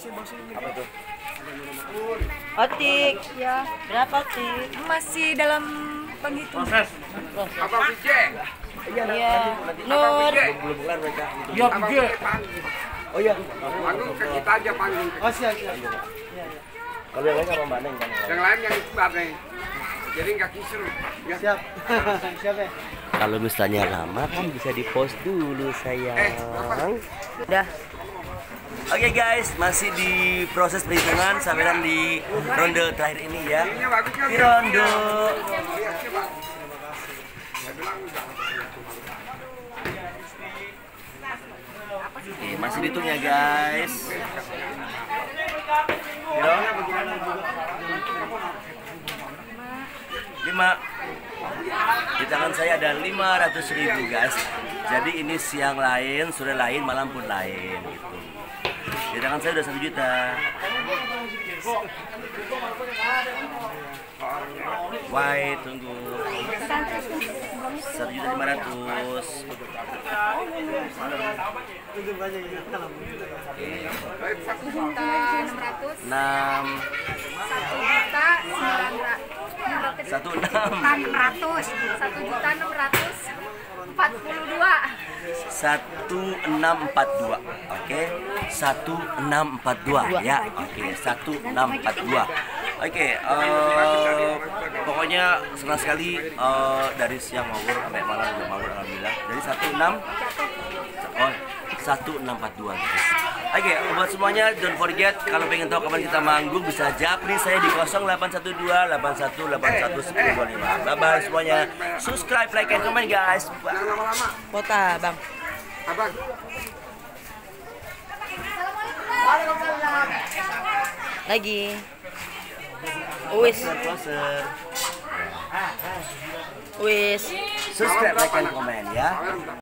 Apa tuh? Otik, Ya, berapa Otik? masih dalam penghitungan. Proses. Apa Vijay? Iya, Nur. Belum bulan mereka. Ya, Pije. Oh iya. Panggung ke kita aja panggung. Oh siap. Kalau yang lain apa Maneng kan? Yang lain yang isbat nih. Jadi nggak kisru. Ya. Siap. Siap ya. Kalau misalnya lama kan bisa di-post dulu sayang. Udah. Oke guys, masih di proses perhitungan sampai di ronde terakhir ini ya. Ini bagus kan? Di ronde. Oke, masih dihitung ya guys. Yo. 5. Di tangan saya ada 500.000 guys. Jadi ini siang lain, sore lain, malam pun lain gitu. Di tangan saya udah 1 juta. Why tunggu 1.500.000. Juta 600, 6 1.900, 1.642. 1642. Oke. 1642 ya. Oke, 1642. Oke, pokoknya senang sekali dari siang maupun sampai malam udah malam alhamdulillah. Dari 1642 guys. Oke, buat semuanya don't forget kalau pengen tahu kapan kita manggung bisa japri saya di 0812 8181 1025. Bye bye semuanya. Subscribe, like, and comment guys. Bye. Jangan lama-lama. Kota, Bang. Abang. Lagi. Wis. Closer. Wis. Subscribe, like, and comment ya.